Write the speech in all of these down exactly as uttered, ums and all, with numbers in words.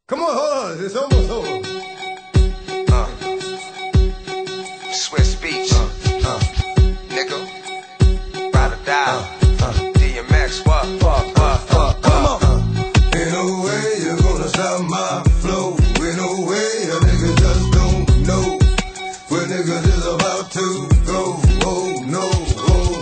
Come on, hold on, it's almost over. Uh, Swiss Beats, uh, uh, nigga, ride or die, uh, uh, D M X, what, fuck, fuck, fuck, come on. Uh, ain't no way you're gonna stop my flow. Ain't no way a nigga just don't know where niggas is about to go. Oh no, oh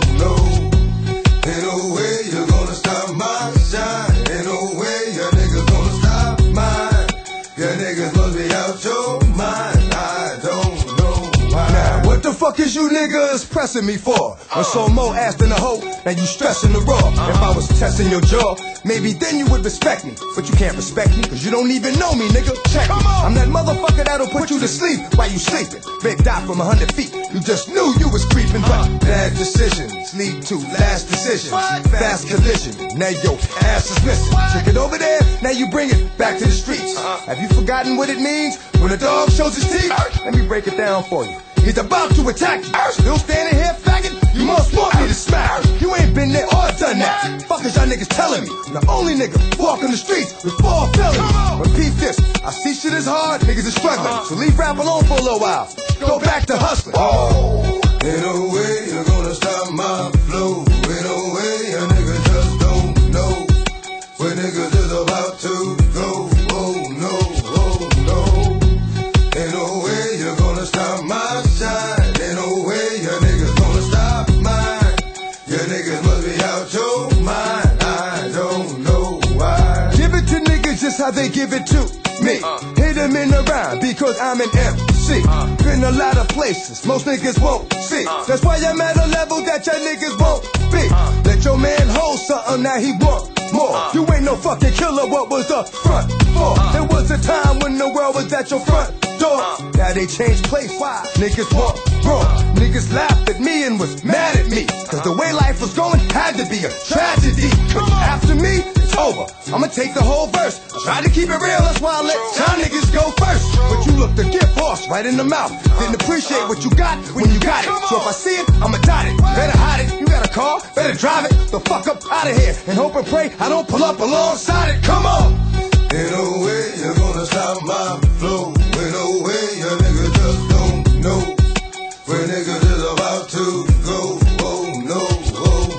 no. Ain't no way you're gonna stop my shine. Ain't no way your niggas gonna stop mine. Your niggas must be out your mind. I don't know why. Now, what the fuck is you niggas pressing me for? When so more ass than a hoe, and you stressing the raw. If I was testing your jaw, maybe then you would respect me. But you can't respect me, cause you don't even know me, nigga. Check me. I'm that motherfucker that'll put you to sleep while you sleeping. Big dot from a hundred feet. You just knew you was creeping, but bad decisions lead to last decisions. Fast collision, now your ass is missing. Took it over there, now you bring it back to the streets. Have you forgotten what it means when a dog shows his teeth? Let me break it down for you. He's about to attack you. Still standing here, faggot? You must want me to smack you. You ain't been there or done that. Fuck is y'all niggas telling me? I'm the only nigga walking the streets with four felonies. But peep this, I see shit is hard, niggas is struggling. So leave rap alone for a little while. Go back to hustling. Oh, ain't no way you're gonna stop my flow. Ain't no way a nigga just don't know where niggas is about to go. Oh no, oh no. Ain't no way you're gonna stop my shine. Ain't no way your niggas gonna stop mine. Your niggas must be out your mind. I don't know why. Give it to niggas just how they give it to me. Uh. Hit them in the rhyme because I'm an M C. Uh. Been a lot of places most niggas won't see. Uh. That's why I'm at a level that your niggas won't be. Uh. Let your man hold something that he want more. Uh. You ain't no fucking killer, what was the front for? Uh. There was a time when the world was at your front door. Uh. Now they changed place. Why? Niggas want raw. Uh. Niggas laughed at me and was mad at me. Cause the way life was going had to be a tragedy. But after me, it's over. I'ma take the whole verse. Try to keep it real, that's why I let y'all niggas go first. But you looked a gift horse right in the mouth. Didn't appreciate what you got when you got it. So if I see it, I'ma dot it. Better hide it. You got a car, better drive it the fuck up out of here. And hope and pray I don't pull up alongside it. Come on! Ain't no way you're gonna stop my flow. Ain't no way your niggas just don't know where niggas is about to go. Oh no, oh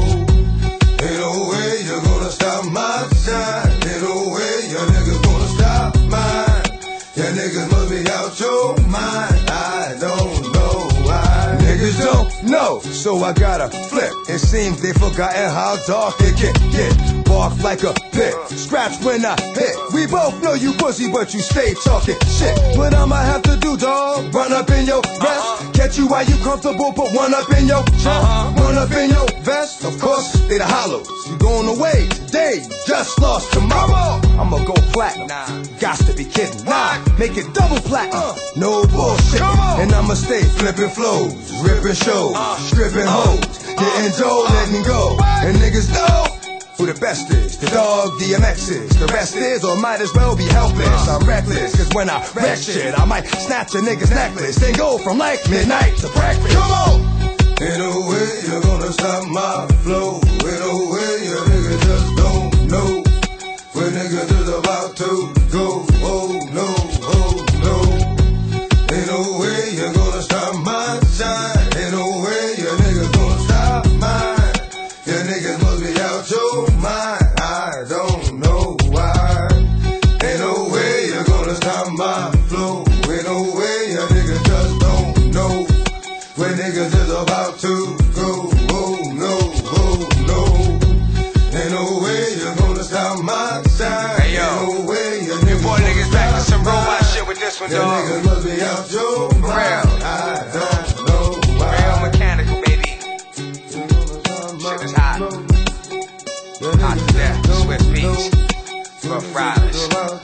no. Ain't no way you're gonna stop my shine. Ain't no way your niggas gonna stop mine. Your niggas must be out your mind. I don't know why. Niggas don't know, so I gotta flip. It seems they forgotten how dark it can get. Bark like a pit, scratch when I hit. We both know you pussy, but you stay talking shit. What I'ma have to do, dawg? Run up in your vest, uh-huh. Catch you while you comfortable, put one up in your chest, uh-huh. One up in your vest. Of course, they the hollows. You going away today, just lost tomorrow. I'ma go platinum, nah. Gots to be kidding. Nah, make it double platinum, uh. No bullshit. And I'ma stay flipping flows, ripping shows, uh. stripping uh. hoes, getting dough, uh. letting go. What? And niggas know who the best is, the dog D M X is. The rest is, or might as well be helpless. I'm reckless, cause when I wreck shit, I might snatch a nigga's necklace, then go from like midnight to breakfast. Come on! Ain't no way you're gonna stop my flow. Ain't no way your niggas just don't know where niggas is about to go. Oh no, oh no. Ain't no way you're gonna stop my shine. Ain't no way your niggas gonna stop mine. Your niggas must be out your mind. I don't know why. Ain't no way you're gonna stop my flow. Ain't no way your niggas just don't know where niggas is about to go. Oh no, oh no. Ain't no way you're gonna stop my shine. Hey yo, ain't no way your niggas, boy niggas back to some robot shit with this one, your dog. niggas must be out your mind. Real. I don't know why. Real mechanical, baby. Shit is hot. Hot to death. Swiss Beats. Rough Riders.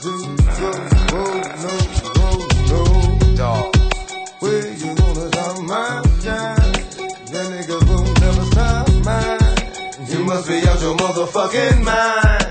Uh, dog. Where you gonna stop my shine? Your niggas won't never stop mine. You must be out your motherfucking mind.